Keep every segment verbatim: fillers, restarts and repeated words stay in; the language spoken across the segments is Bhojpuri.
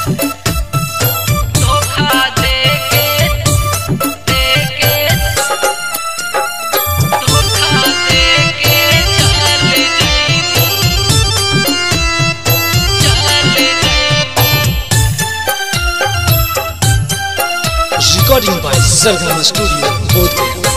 धोखा देके देके धोखा देके चल जाइबू चल जाइबू। Recording by Sargama Studio, Bodhgaya।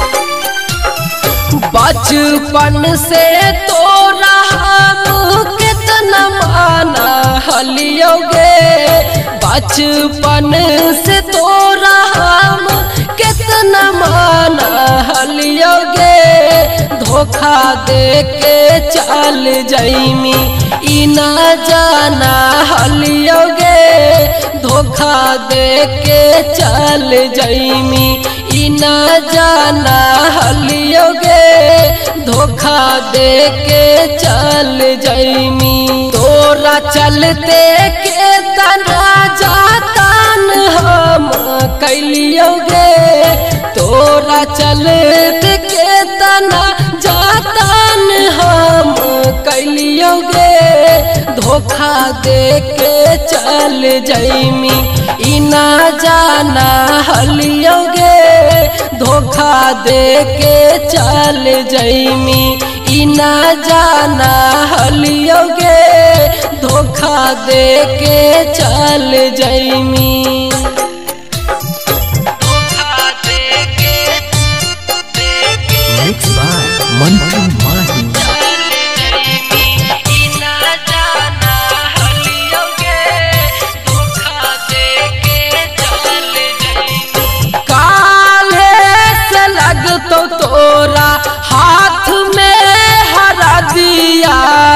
बचपन से तोरा हम कितना माना हलियोगे, बचपन से तोरा हम कितना माना हलियोगे। धोखा देके चल जाइमी ई ना जाना हलियोगे, धोखा देके चल जाइमी ई ना जाना हलियोगे, धोखा देके चल जाइमी। तोरा चलते के तना जातान हम कैलियोगे, तोरा चलते के तना जातान हम कैलियोगे। धोखा देके चल जाइमी ई ना जाना हलियोगे, धोखा देके चल जाइमी ई ना जाना हलियोगे, धोखा देके चल जाइमी। धोखा देके देके Mixed by Mantu Mahi। तो तोरा हाथ में हरा दिया,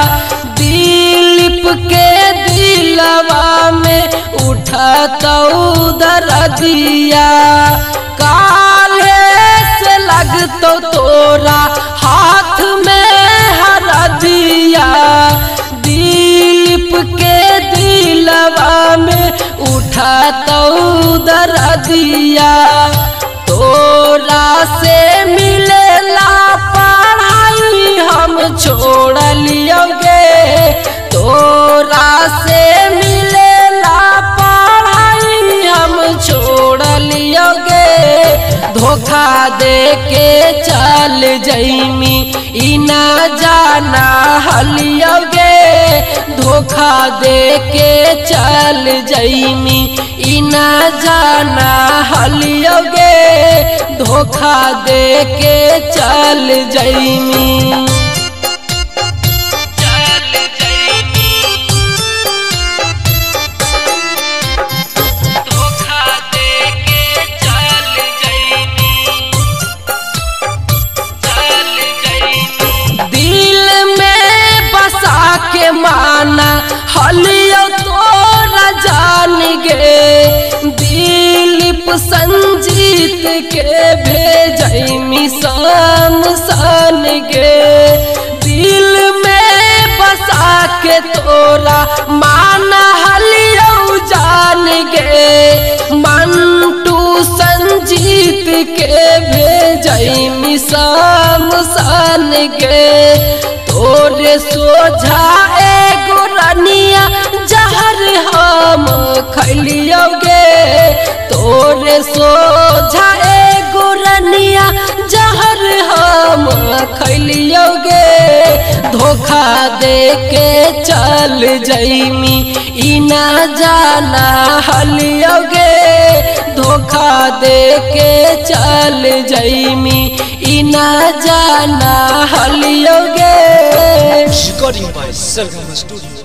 दिलीप के दिलवा में उठा तो दर दिया। काले से लग तो तोरा हाथ में हरा दिया, दिलीप के दिलवा में उठा तो दर दिया। तोरा से मिलेला पढ़ाई हम छोड़ लियोगे, तोरा से मिलेला पढ़ाई हम छोड़ लियोगे। धोखा देके चल जाइमी ई ना जाना हलियोगे, धोखा देके चल जाइमी ई ना जाना हलियोगे, धोखा देके चल जाइमी। चल जाइमी धोखा देके चल जाइमी चल जाइमी। दिल में बसा के माना हलियो तोरा जान गे, दिलीप संजीत के भेजैमी शाम सान गे। दिल में बसा के तोरा माना हलियो जान गे, मंटू संजीत के भेजैमी शाम सान गे। तोरे सोझा एगो रनिया जहर हम खैलियोगे, तोरे सोझा एगो रनिया जहर हम खैलियोगे। धोखा देके चल जाइमी ई ना जाना हलियोगे, धोखा देके चल जाइमी ई ना जाना हलियोगे। Recording by Sargama Studio।